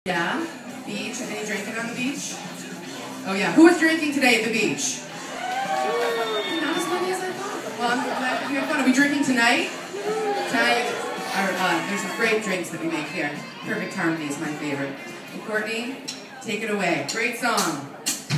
Yeah? Beach? Any drinking on the beach? Oh yeah. Who was drinking today at the beach? Not as many as I thought. Well, I'm glad that you had fun. Are we drinking tonight? Tonight, there's some great drinks that we make here. Perfect Harmony is my favorite. And Courtney, take it away. Great song.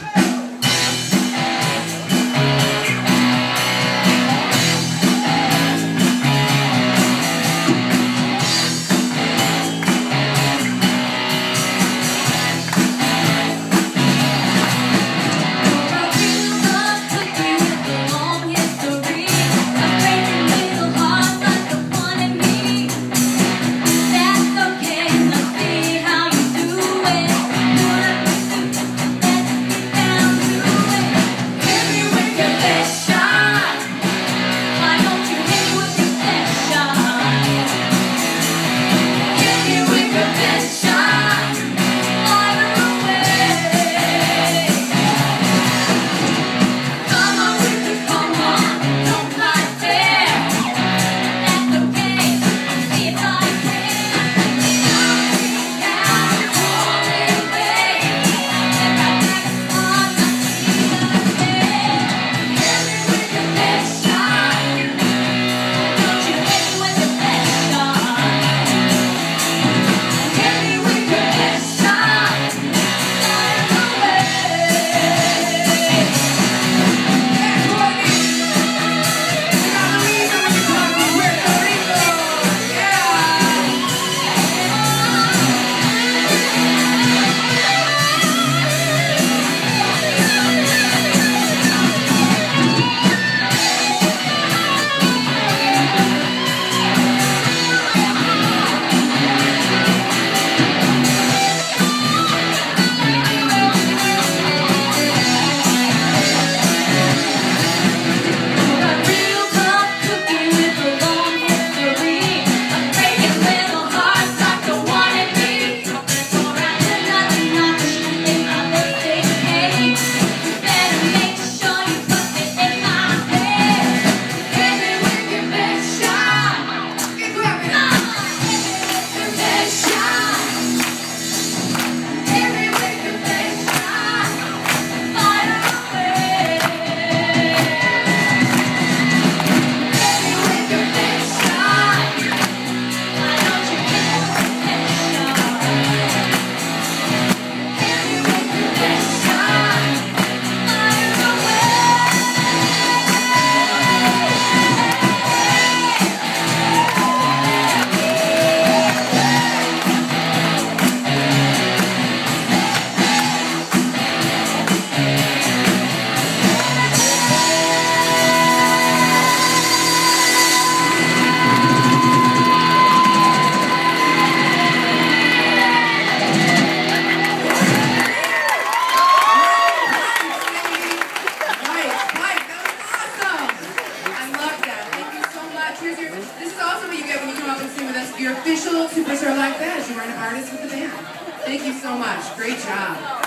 This is also what you get when you come up and sing with us. Your official superstar like that is you are an artist with the band. Thank you so much. Great job.